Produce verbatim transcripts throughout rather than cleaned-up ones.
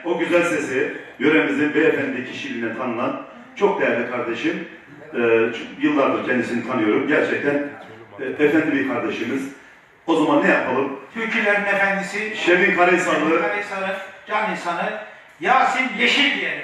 o güzel sesi, yöremizin beyefendi kişiliğine tanınan çok değerli kardeşim. E, yıllardır kendisini tanıyorum. Gerçekten e, efendi bir kardeşimiz. O zaman ne yapalım? Türkülerin efendisi Şevin Karahisarlı, Şevin Karahisarlı, can insanı Yasin Yeşil diyelim.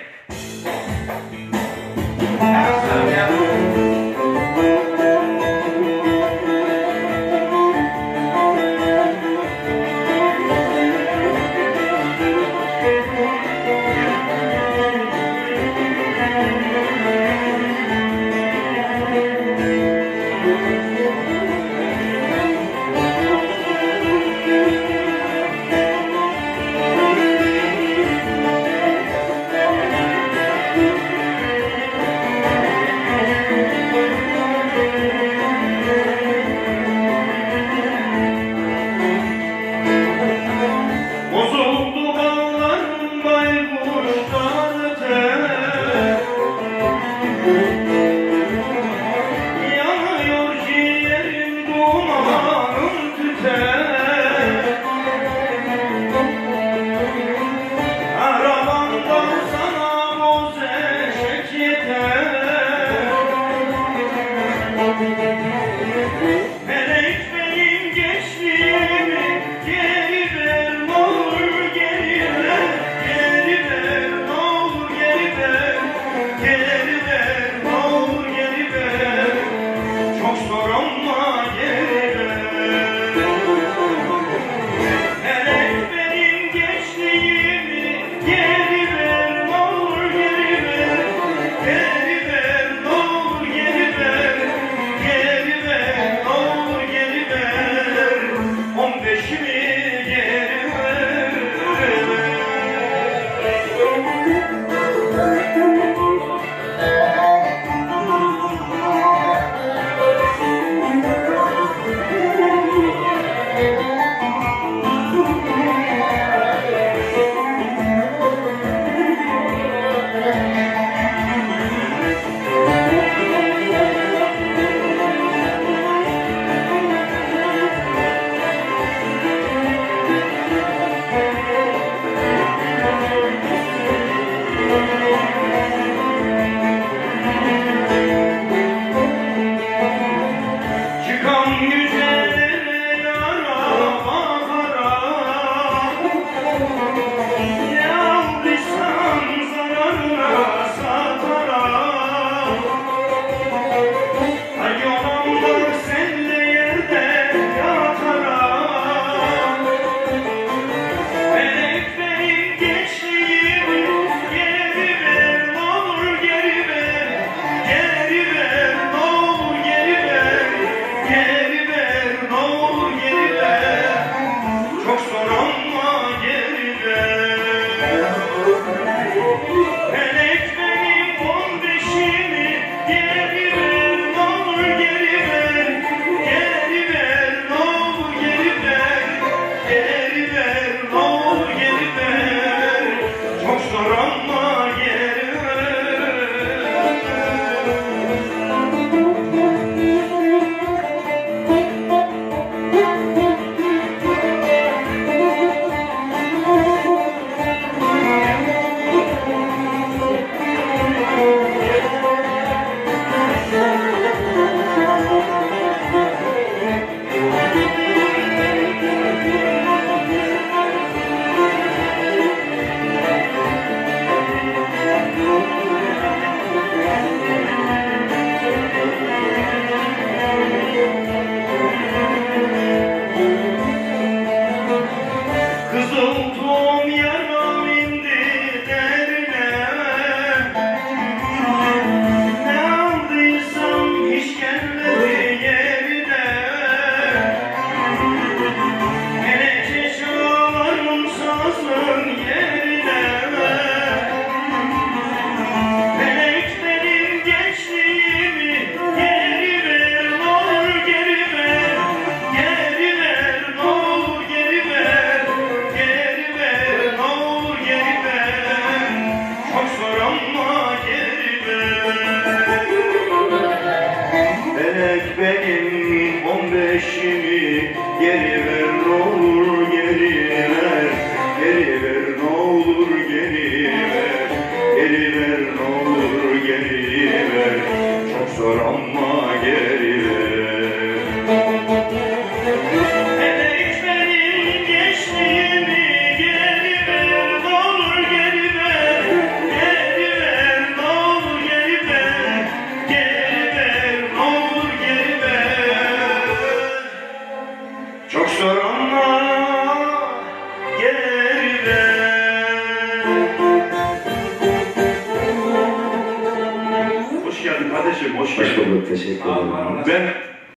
geri ver, geri ver, ne olur geri ver. Çok zor ama geri ver. Evet benim gençliğimi geri ver, ne olur geri ver, geri ver, ne olur geri ver, geri ver, ne olur geri ver. Çok zor ama Geri ver. Hoş geldin kardeşim, hoş Hoş geldin. bulduk, teşekkür ederim. Ben